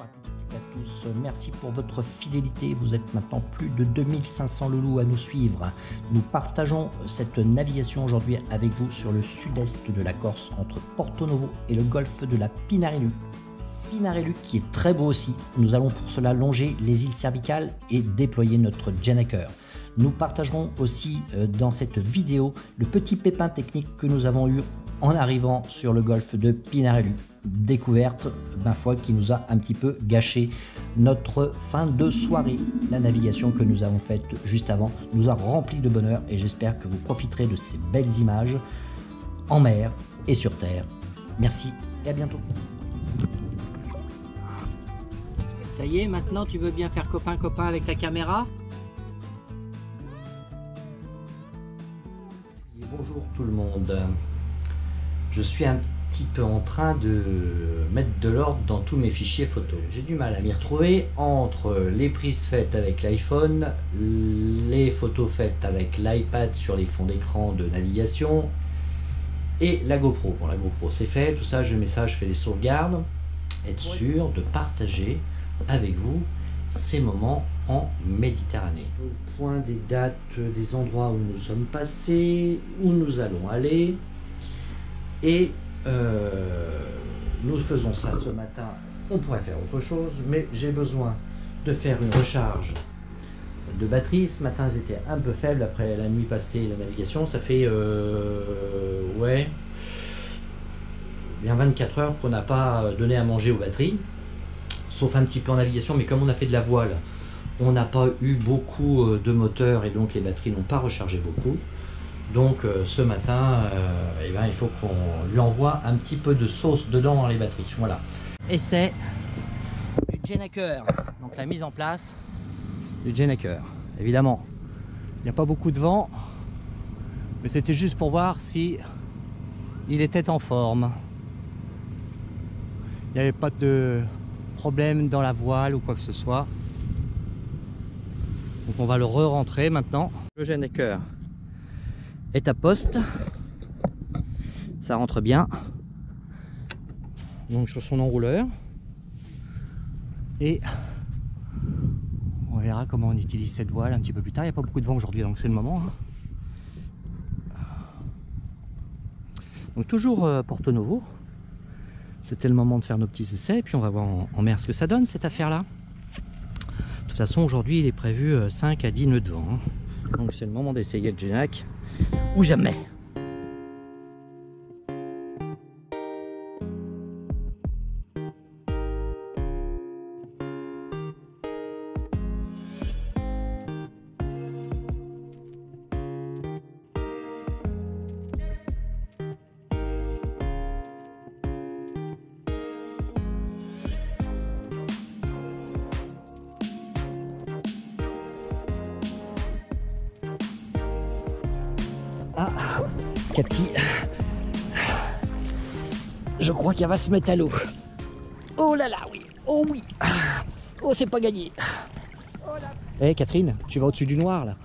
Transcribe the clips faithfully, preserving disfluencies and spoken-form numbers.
à toutes et à tous, merci pour votre fidélité. Vous êtes maintenant plus de deux mille cinq cents loulous à nous suivre. Nous partageons cette navigation aujourd'hui avec vous sur le sud-est de la Corse, entre Porto Novo et le golfe de la Pinarello. Pinarello qui est très beau aussi. Nous allons pour cela longer les îles cervicales et déployer notre Genaker. Nous partagerons aussi dans cette vidéo le petit pépin technique que nous avons eu en arrivant sur le golfe de Pinarello. Découverte, ma foi, qui nous a un petit peu gâché notre fin de soirée. La navigation que nous avons faite juste avant nous a rempli de bonheur et j'espère que vous profiterez de ces belles images en mer et sur terre. Merci et à bientôt. Ça y est, maintenant tu veux bien faire copain-copain avec la caméra? Et bonjour tout le monde. Je suis un petit peu en train de mettre de l'ordre dans tous mes fichiers photos. J'ai du mal à m'y retrouver entre les prises faites avec l'iPhone, les photos faites avec l'iPad sur les fonds d'écran de navigation et la GoPro. Bon, la GoPro c'est fait, tout ça je mets ça, je fais des sauvegardes, être sûr de partager avec vous ces moments en Méditerranée. Au point des dates, des endroits où nous sommes passés, où nous allons aller. Et euh, nous faisons ça ce matin. On pourrait faire autre chose, mais j'ai besoin de faire une recharge de batterie. Ce matin, elles étaient un peu faibles après la nuit passée et la navigation. Ça fait euh, ouais, bien vingt-quatre heures qu'on n'a pas donné à manger aux batteries, sauf un petit peu en navigation. Mais comme on a fait de la voile, on n'a pas eu beaucoup de moteurs et donc les batteries n'ont pas rechargé beaucoup. Donc euh, ce matin, euh, eh ben, il faut qu'on lui envoie un petit peu de sauce dedans dans les batteries. Voilà. Essai du Genaker. Donc la mise en place du Genaker. Évidemment, il n'y a pas beaucoup de vent, mais c'était juste pour voir si il était en forme. Il n'y avait pas de problème dans la voile ou quoi que ce soit. Donc on va le re-rentrer maintenant. Le Genaker est à poste, ça rentre bien, donc sur son enrouleur, et on verra comment on utilise cette voile un petit peu plus tard. Il n'y a pas beaucoup de vent aujourd'hui, donc c'est le moment. Donc toujours euh, Porto Novo, c'était le moment de faire nos petits essais, et puis on va voir en, en mer ce que ça donne cette affaire là. De toute façon aujourd'hui il est prévu euh, cinq à dix nœuds de vent, hein. Donc c'est le moment d'essayer le Genaker ou jamais. Ah, Cathy, je crois qu'elle va se mettre à l'eau. Oh là là, oui, oh oui, oh c'est pas gagné. Eh hey, Catherine, tu vas au-dessus du noir là.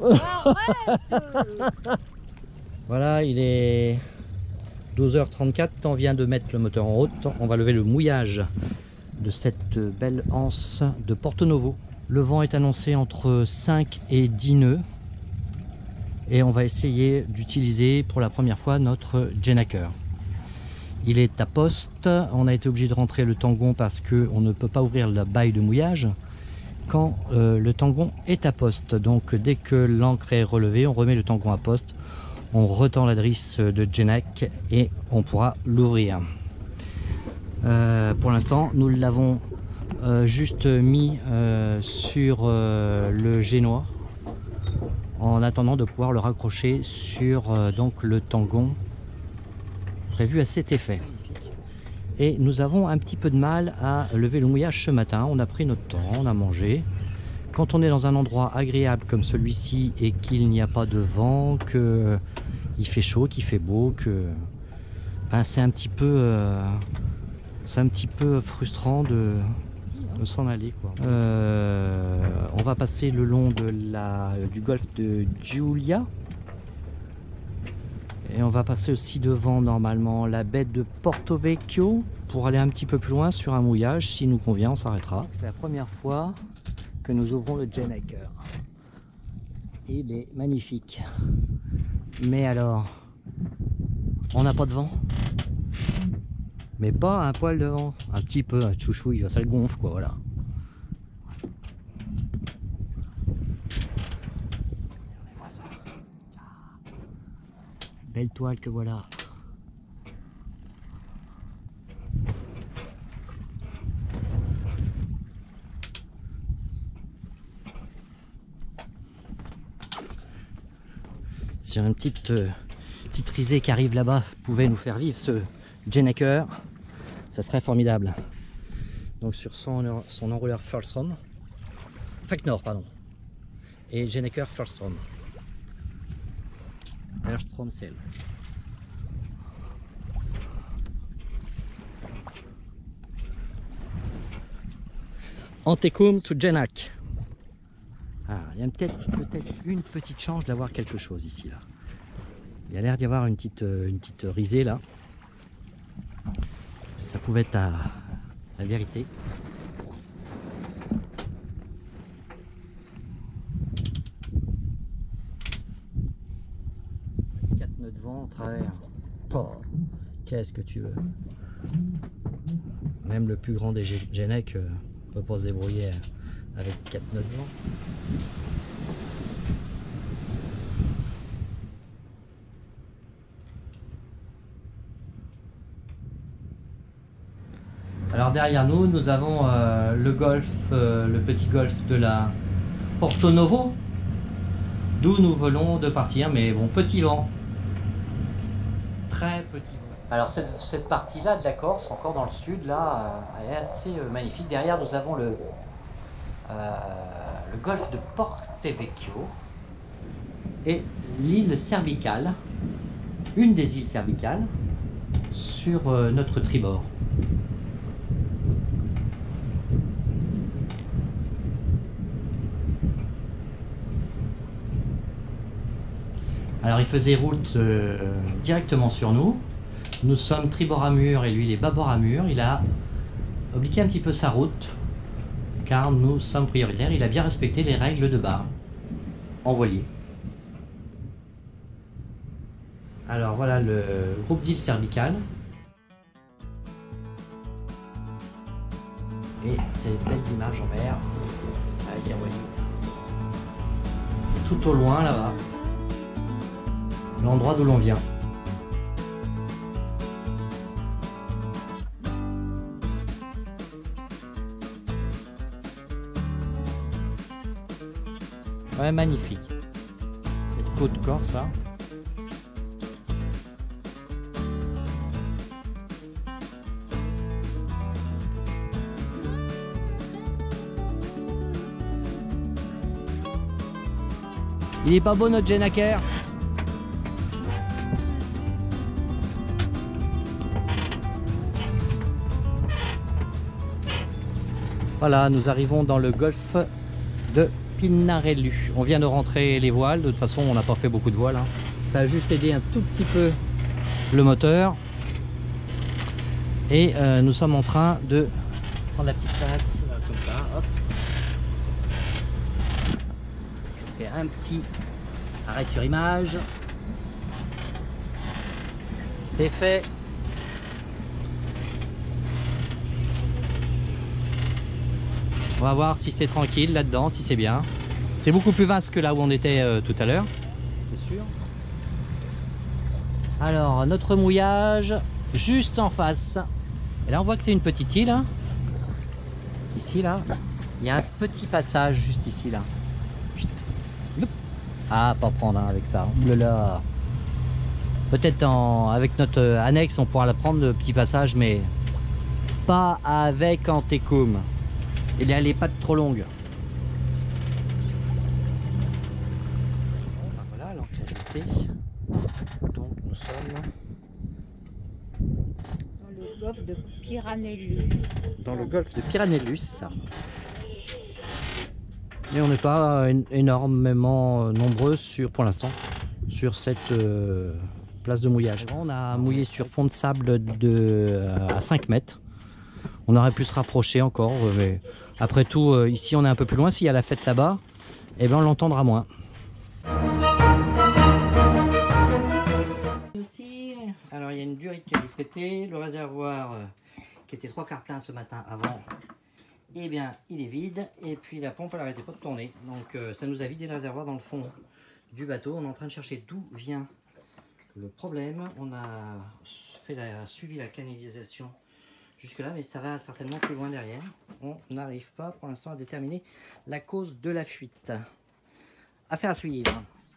Voilà, il est douze heures trente-quatre, on vient de mettre le moteur en route. On va lever le mouillage de cette belle anse de Porto Novo. Le vent est annoncé entre cinq et dix nœuds. Et on va essayer d'utiliser pour la première fois notre Genaker. Il est à poste, on a été obligé de rentrer le tangon parce qu'on ne peut pas ouvrir la baille de mouillage quand euh, le tangon est à poste. Donc dès que l'ancre est relevée, on remet le tangon à poste, on retend la drisse de Genaker et on pourra l'ouvrir. Euh, pour l'instant, nous l'avons euh, juste mis euh, sur euh, le génois, en attendant de pouvoir le raccrocher sur euh, donc le tangon prévu à cet effet. Et nous avons un petit peu de mal à lever le mouillage ce matin. On a pris notre temps, on a mangé. Quand on est dans un endroit agréable comme celui-ci et qu'il n'y a pas de vent, que il fait chaud, qu'il fait beau, que ben, c'est un petit peu euh, c'est un petit peu frustrant de de s'en aller quoi. Euh, on va passer le long de la, du golfe de Giulia Et on va passer aussi devant normalement la baie de Porto Vecchio pour aller un petit peu plus loin sur un mouillage. S'il nous convient, on s'arrêtera. C'est la première fois que nous ouvrons le Genaker. Il est magnifique. Mais alors, on n'a pas de vent. Mais pas un poil de vent. Un petit peu, un chouchouille, ça le gonfle quoi, voilà. Regardez-moi ça. Belle toile que voilà. Si une petite, euh, petite risée qui arrive là-bas pouvait nous faire vivre ce Genaker, ça serait formidable. Donc sur son, son enrouleur Furlstrom, Feknor pardon, et Genaker Furlstrom. Furlstrom Cell. Antecum to Genac. Ah, il y a peut-être peut-être une petite chance d'avoir quelque chose ici là. Il y a l'air d'y avoir une petite, une petite risée là. Ça pouvait être à la vérité. quatre nœuds de vent en travers. Oh, qu'est-ce que tu veux. Même le plus grand des Genac euh, peut pas se débrouiller avec quatre nœuds de vent. Alors derrière nous, nous avons euh, le golfe, euh, le petit golfe de la Porto Novo, d'où nous venons de partir, mais bon, petit vent, très petit vent. Alors cette, cette partie-là de la Corse, encore dans le sud, là, euh, est assez euh, magnifique. Derrière, nous avons le, euh, le golfe de Porto Vecchio et l'île Cerbicale, une des îles Cerbicales, sur euh, notre tribord. Alors il faisait route euh, directement sur nous. Nous sommes tribord à mur et lui il est bâbord à mur. Il a obliqué un petit peu sa route car nous sommes prioritaires. Il a bien respecté les règles de barre en voilier. Alors voilà le groupe d'îles Cerbicales. Et ces belles images en mer avec un voilier. Et tout au loin là-bas, l'endroit d'où l'on vient. Ouais, magnifique. Cette côte corse là. Il est pas beau notre Genaker? Voilà, nous arrivons dans le golfe de Pinarello. On vient de rentrer les voiles, de toute façon on n'a pas fait beaucoup de voiles, hein. Ça a juste aidé un tout petit peu le moteur. Et euh, nous sommes en train de prendre la petite place, euh, comme ça, hop. Je fais un petit arrêt sur image. C'est fait. On va voir si c'est tranquille là-dedans, si c'est bien. C'est beaucoup plus vaste que là où on était euh, tout à l'heure. C'est sûr. Alors, notre mouillage, juste en face. Et là, on voit que c'est une petite île. Hein. Ici, là. Il y a un petit passage juste ici, là. Ah, pas prendre hein, avec ça. Oulala. Peut-être avec notre annexe, on pourra la prendre, le petit passage, mais pas avec Antecum. Il a les pattes trop longues. Bon, ben voilà, l'encre ajoutée. Donc nous sommes dans le golfe de Piranello. Dans le golfe de Piranello, c'est ça. Et on n'est pas énormément nombreux sur, pour l'instant, sur cette euh, place de mouillage. On a mouillé sur fond de sable de, à cinq mètres. On aurait pu se rapprocher encore, mais après tout, ici on est un peu plus loin. S'il y a la fête là-bas, eh ben on l'entendra moins. Aussi, alors il y a une durite qui a dû péter, le réservoir euh, qui était trois quarts plein ce matin avant, eh bien il est vide, et puis la pompe elle n'arrêtait pas de tourner, donc euh, ça nous a vidé le réservoir dans le fond du bateau. On est en train de chercher d'où vient le problème. On a fait la, suivi la canalisation jusque là, mais ça va certainement plus loin derrière. On n'arrive pas pour l'instant à déterminer la cause de la fuite. Affaire à suivre.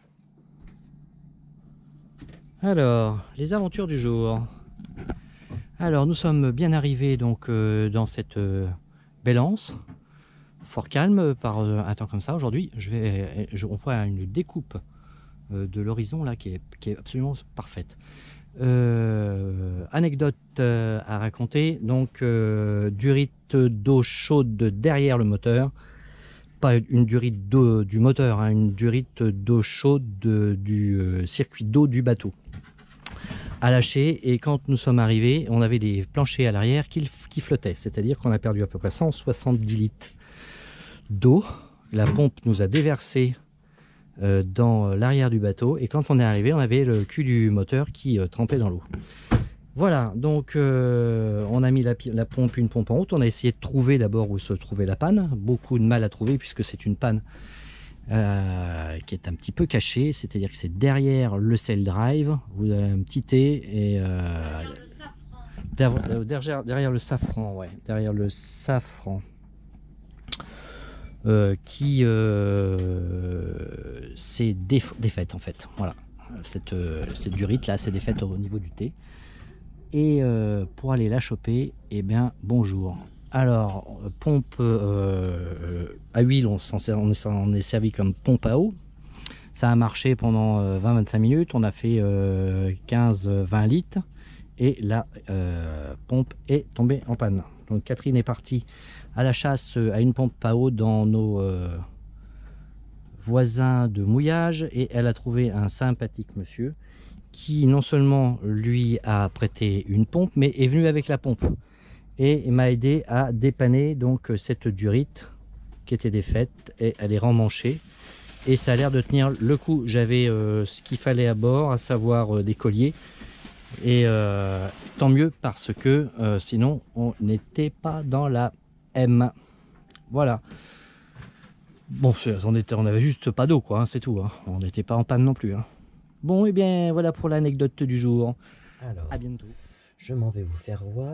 Alors, les aventures du jour. Alors, nous sommes bien arrivés donc euh, dans cette euh, belle anse, fort calme par euh, un temps comme ça. Aujourd'hui, je vais, je, on voit une découpe euh, de l'horizon là qui est, qui est absolument parfaite. Euh, anecdote euh, à raconter. Donc, euh, durite d'eau chaude derrière le moteur. Pas une durite d'eau du moteur, hein, une durite d'eau chaude de, du euh, circuit d'eau du bateau à lâcher. Et quand nous sommes arrivés, on avait des planchers à l'arrière qui, qui flottaient, c'est-à-dire qu'on a perdu à peu près cent soixante-dix litres d'eau. La pompe nous a déversé euh, dans l'arrière du bateau, et quand on est arrivé, on avait le cul du moteur qui euh, trempait dans l'eau. Voilà, donc euh, on a mis la, la pompe, une pompe en route. On a essayé de trouver d'abord où se trouvait la panne. Beaucoup de mal à trouver puisque c'est une panne euh, qui est un petit peu cachée. C'est-à-dire que c'est derrière le sail drive. Vous avez un petit T et euh, derrière, le derrière, derrière le safran, ouais, derrière le safran, euh, qui euh, s'est défaite en fait. Voilà, cette, cette durite là, s'est défaite au niveau du T. Et euh, pour aller la choper, eh bien bonjour. Alors pompe euh, à huile, on, sert, on, est, on est servi comme pompe à eau. Ça a marché pendant euh, vingt à vingt-cinq minutes. On a fait euh, quinze à vingt litres et la euh, pompe est tombée en panne. Donc Catherine est partie à la chasse à une pompe à eau dans nos euh, voisins de mouillage, et elle a trouvé un sympathique monsieur qui non seulement lui a prêté une pompe, mais est venu avec la pompe et m'a aidé à dépanner donc cette durite qui était défaite, et elle est remmanchée et ça a l'air de tenir le coup. J'avais euh, ce qu'il fallait à bord, à savoir euh, des colliers, et euh, tant mieux parce que euh, sinon on n'était pas dans la M. Voilà. Bon, on était, on avait juste pas d'eau quoi, hein, c'est tout. Hein. On n'était pas en panne non plus. Hein. Bon, et eh bien voilà pour l'anecdote du jour. Alors, à bientôt. Je m'en vais vous faire voir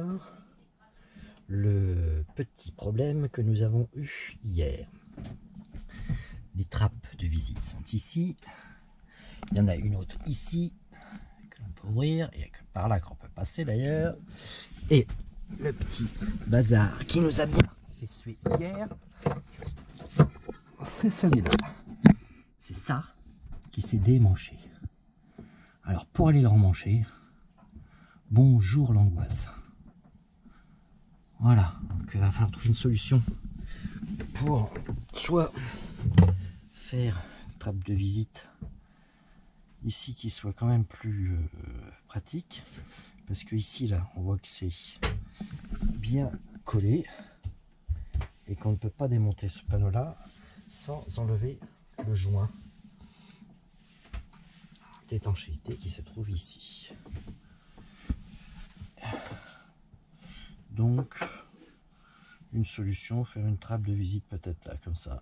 le petit problème que nous avons eu hier. Les trappes de visite sont ici. Il y en a une autre ici que l'on peut ouvrir. Il n'y a que par là qu'on peut passer d'ailleurs. Et le petit bazar qui nous a bien fait suer hier, c'est celui-là. C'est ça qui s'est démanché. Alors pour aller le remancher, bonjour l'angoisse. Voilà, donc il va falloir trouver une solution pour soit faire une trappe de visite ici qui soit quand même plus euh, pratique, parce que ici là on voit que c'est bien collé et qu'on ne peut pas démonter ce panneau là sans enlever le joint d'étanchéité qui se trouve ici. Donc une solution, faire une trappe de visite peut-être là comme ça.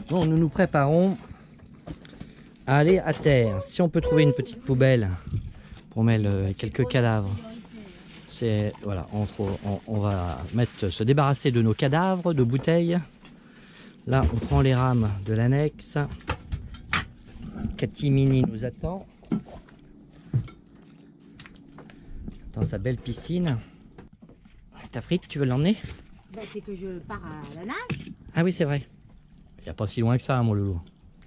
Bon, nous nous préparons à aller à terre. Si on peut trouver une petite poubelle pour mettre euh, quelques cadavres, c'est voilà, on, on, on va mettre, se débarrasser de nos cadavres, de bouteilles. Là, on prend les rames de l'annexe. Catimini nous attend dans sa belle piscine. Ta frite, tu veux l'emmener? Ben, c'est que je pars à la nage. Ah oui, c'est vrai. Il n'y a pas si loin que ça, mon loulou.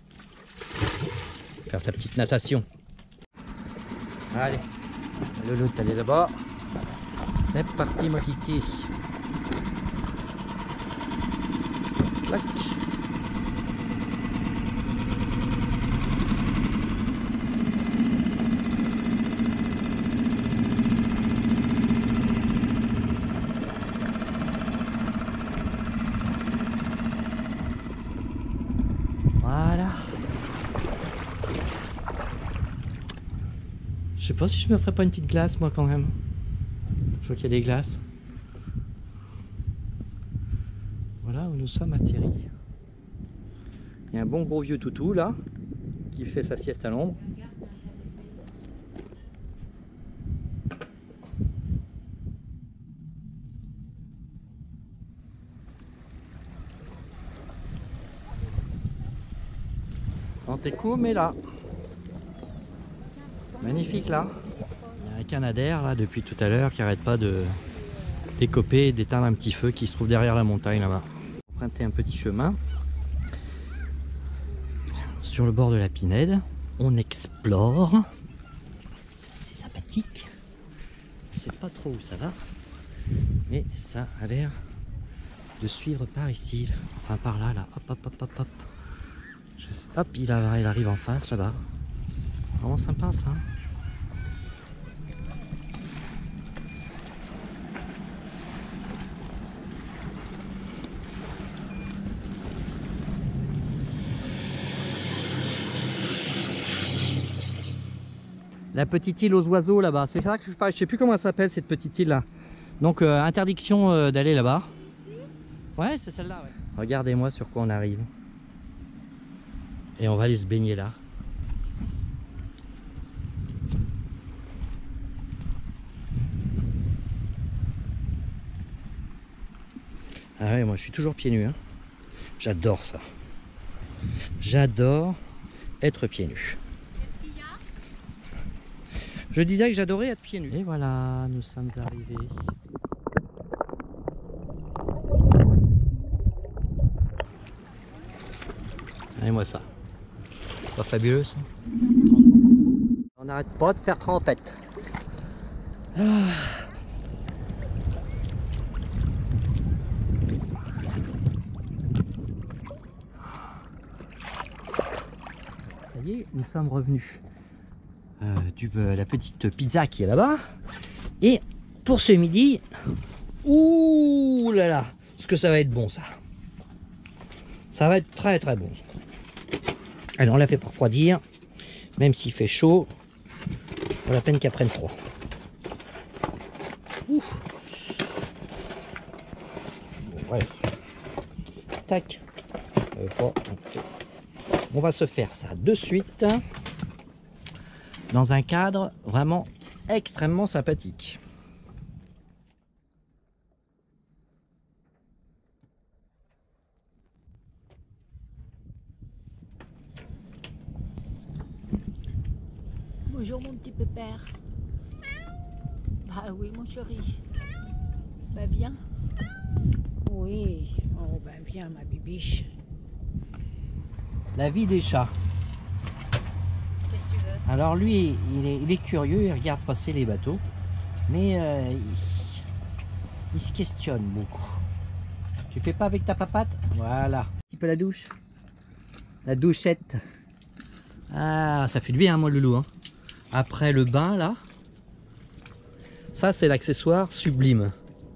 Faire ta petite natation. Allez, loulou, t'allais là-bas. C'est parti, mon kiki. Clac. Voilà. Je sais pas si je me ferais pas une petite glace moi quand même. Je vois qu'il y a des glaces. Voilà où nous sommes atterris. Il y a un bon gros vieux toutou là qui fait sa sieste à l'ombre. Anteco, mais là. Magnifique là. Il y a un canadair là depuis tout à l'heure qui arrête pas de décoper et d'éteindre un petit feu qui se trouve derrière la montagne là-bas. Emprunter un petit chemin sur le bord de la Pinède. On explore. C'est sympathique. Je sais pas trop où ça va, mais ça a l'air de suivre par ici. Enfin par là, là. Hop, hop, hop, hop, hop. Je sais, hop, il, a, il arrive en face là-bas. Vraiment sympa ça. La petite île aux oiseaux là-bas, c'est ça que je parle. Je sais plus comment elle s'appelle cette petite île là. Donc euh, interdiction euh, d'aller là-bas. Ouais, c'est celle-là. Ouais. Regardez-moi sur quoi on arrive. Et on va aller se baigner là. Ah ouais, moi je suis toujours pieds nus. Hein. J'adore ça. J'adore être pieds nus. Je disais que j'adorais être pieds nus. Et voilà, nous sommes arrivés. Regardez-moi ça. Pas fabuleux ça. On n'arrête pas de faire trempette. Ah. Ça y est, nous sommes revenus. Euh, du, euh, la petite pizza qui est là-bas. Et pour ce midi, ouh là là, ce que ça va être bon ça. Ça va être très très bon. Allez, on l'a fait pour refroidir, même s'il fait chaud, pas la peine qu'elle prenne froid. Ouh. Bon, bref. Tac. Euh, bon, okay. On va se faire ça de suite. Dans un cadre vraiment extrêmement sympathique. Bonjour mon petit pépère. Bah oui mon chéri. Bah viens. Oui. Oh bah viens ma bibiche. La vie des chats. Qu'est-ce que tu veux? Alors lui, il est, il est curieux, il regarde passer les bateaux, mais euh, il, il se questionne beaucoup. Tu fais pas avec ta papate? Voilà. Un petit peu la douche. La douchette. Ah, ça fait du bien, hein, mon loulou. Hein. Après le bain, là. Ça, c'est l'accessoire sublime.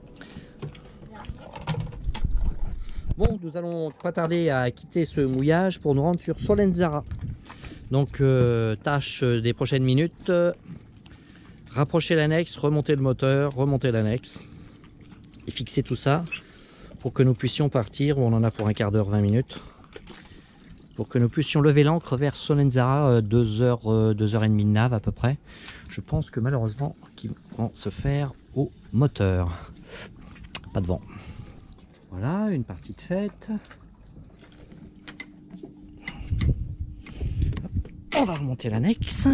Bon, nous allons pas tarder à quitter ce mouillage pour nous rendre sur Solenzara. Donc, euh, tâche des prochaines minutes, euh, rapprocher l'annexe, remonter le moteur, remonter l'annexe et fixer tout ça pour que nous puissions partir. On en a pour un quart d'heure, vingt minutes pour que nous puissions lever l'ancre vers Solenzara, deux heures, deux heures trente de nave à peu près. Je pense que malheureusement, qu'ils vont se faire au moteur. Pas de vent. Voilà, une partie de fête. On va remonter l'annexe.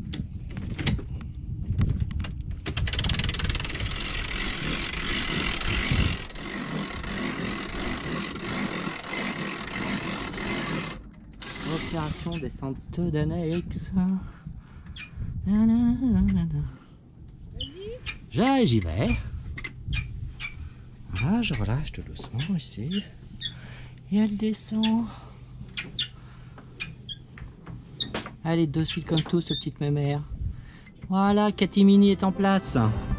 Opération descente d'annexe. J'y vais. Voilà, je relâche tout doucement ici. Et elle descend. Elle est docile comme tout, ce petite mémère. Voilà, Catimini est en place.